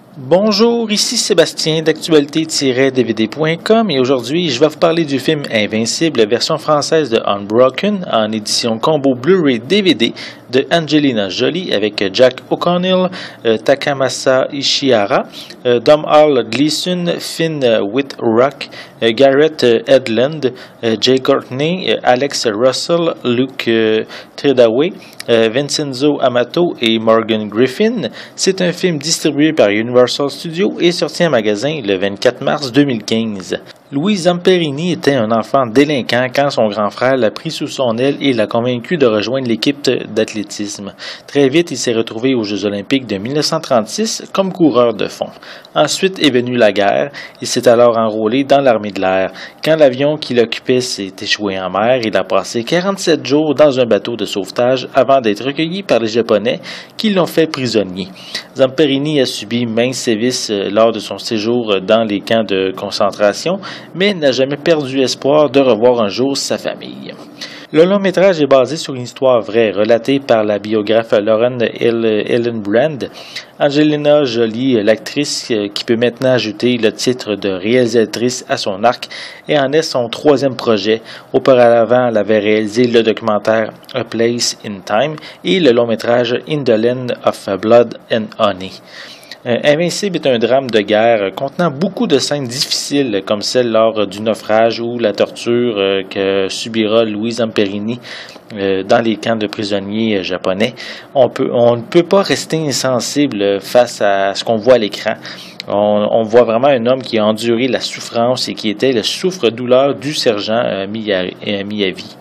Bonjour, ici Sébastien d'actualité-dvd.com et aujourd'hui je vais vous parler du film Invincible, version française de Unbroken en édition combo Blu-ray DVD de Angelina Jolie avec Jack O'Connell, Takamasa Ishihara, Domhnall Gleeson, Finn Wittrock, Garrett Hedlund, Jay Courtney, Alex Russell, Luke Treadaway, Vincenzo Amato et Morgan Griffin. C'est un film distribué par Universal Studios et sorti en magasin le 24 mars 2015. Louis Zamperini était un enfant délinquant quand son grand frère l'a pris sous son aile et l'a convaincu de rejoindre l'équipe d'athlétisme. Très vite, il s'est retrouvé aux Jeux olympiques de 1936 comme coureur de fond. Ensuite est venue la guerre. Il s'est alors enrôlé dans l'armée de l'air. Quand l'avion qu'il occupait s'est échoué en mer, il a passé 47 jours dans un bateau de sauvetage avant d'être recueilli par les Japonais qui l'ont fait prisonnier. Zamperini a subi maints sévices lors de son séjour dans les camps de concentration, mais n'a jamais perdu espoir de revoir un jour sa famille. Le long-métrage est basé sur une histoire vraie relatée par la biographe Lauren Hillenbrand. Angelina Jolie, l'actrice qui peut maintenant ajouter le titre de réalisatrice à son arc, et en est son troisième projet. Auparavant, elle avait réalisé le documentaire A Place in Time et le long-métrage In the Land of Blood and Honey. Invincible est un drame de guerre contenant beaucoup de scènes difficiles comme celle lors du naufrage ou la torture que subira Louis Zamperini dans les camps de prisonniers japonais. On ne peut pas rester insensible face à ce qu'on voit à l'écran. On voit vraiment un homme qui a enduré la souffrance et qui était le souffre-douleur du sergent Miyavi.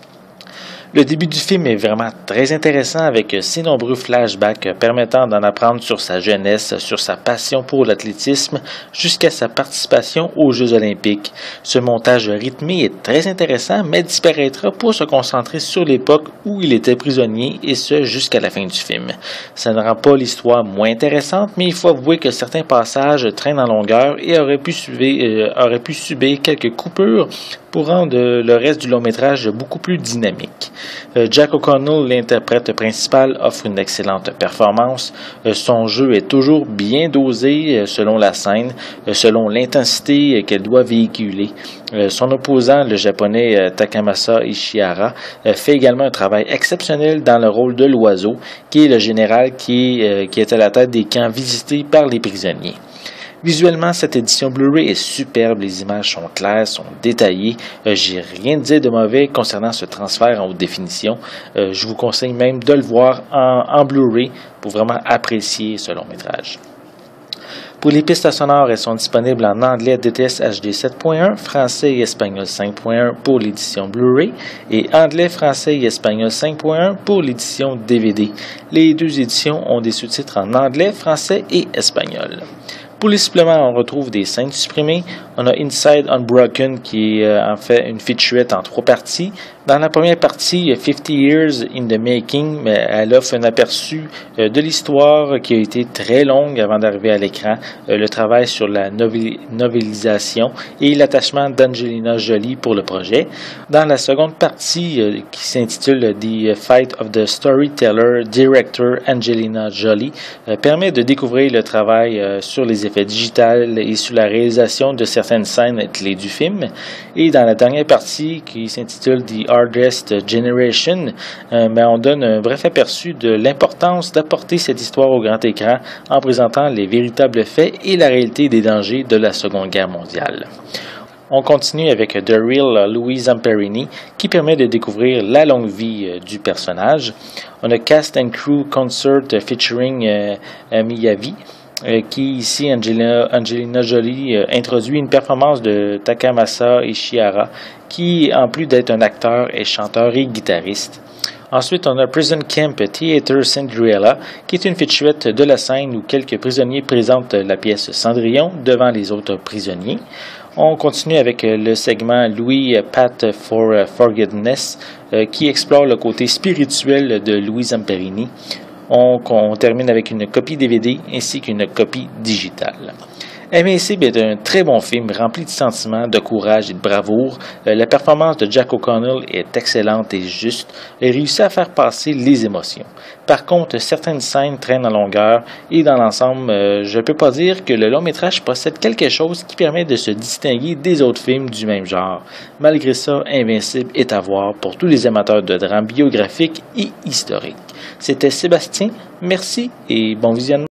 Le début du film est vraiment très intéressant avec ses nombreux flashbacks permettant d'en apprendre sur sa jeunesse, sur sa passion pour l'athlétisme, jusqu'à sa participation aux Jeux olympiques. Ce montage rythmé est très intéressant, mais disparaîtra pour se concentrer sur l'époque où il était prisonnier, et ce jusqu'à la fin du film. Ça ne rend pas l'histoire moins intéressante, mais il faut avouer que certains passages traînent en longueur et auraient pu subir quelques coupures pour rendre le reste du long-métrage beaucoup plus dynamique. Jack O'Connell, l'interprète principal, offre une excellente performance. Son jeu est toujours bien dosé selon la scène, selon l'intensité qu'elle doit véhiculer. Son opposant, le japonais Takamasa Ishihara, fait également un travail exceptionnel dans le rôle de l'oiseau, qui est le général qui est à la tête des camps visités par les prisonniers. Visuellement, cette édition Blu-ray est superbe, les images sont claires, sont détaillées. J'ai rien à dire de mauvais concernant ce transfert en haute définition. Je vous conseille même de le voir en Blu-ray pour vraiment apprécier ce long-métrage. Pour les pistes sonores, elles sont disponibles en anglais DTS HD 7.1, français et espagnol 5.1 pour l'édition Blu-ray et anglais, français et espagnol 5.1 pour l'édition DVD. Les deux éditions ont des sous-titres en anglais, français et espagnol. Pour les suppléments, on retrouve des scènes supprimées. On a Inside Unbroken qui est en fait une featurette en 3 parties. Dans la première partie, 50 Years in the Making, elle offre un aperçu de l'histoire qui a été très longue avant d'arriver à l'écran, le travail sur la novélisation et l'attachement d'Angelina Jolie pour le projet. Dans la seconde partie, qui s'intitule The Fight of the Storyteller, Director Angelina Jolie, permet de découvrir le travail sur les effets digitaux et sur la réalisation de certaines scènes clés du film. Et dans la dernière partie, qui s'intitule The Hardest Generation, on donne un bref aperçu de l'importance d'apporter cette histoire au grand écran en présentant les véritables faits et la réalité des dangers de la Seconde Guerre mondiale. On continue avec The Real Louis Zamperini qui permet de découvrir la longue vie du personnage. On a Cast and Crew Concert featuring Miyavi. Qui ici, Angelina Jolie, introduit une performance de Takamasa Ishihara, qui, en plus d'être un acteur, est chanteur et guitariste. Ensuite, on a Prison Camp Theater Cinderella, qui est une featurette de la scène où quelques prisonniers présentent la pièce Cendrillon devant les autres prisonniers. On continue avec le segment Louis Path for Forgiveness, qui explore le côté spirituel de Louis Zamperini. On termine avec une copie DVD ainsi qu'une copie digitale. Invincible est un très bon film rempli de sentiments, de courage et de bravoure. La performance de Jack O'Connell est excellente et juste. Il réussit à faire passer les émotions. Par contre, certaines scènes traînent en longueur et dans l'ensemble, je ne peux pas dire que le long métrage possède quelque chose qui permet de se distinguer des autres films du même genre. Malgré ça, Invincible est à voir pour tous les amateurs de drames biographiques et historiques. C'était Sébastien, merci et bon visionnement.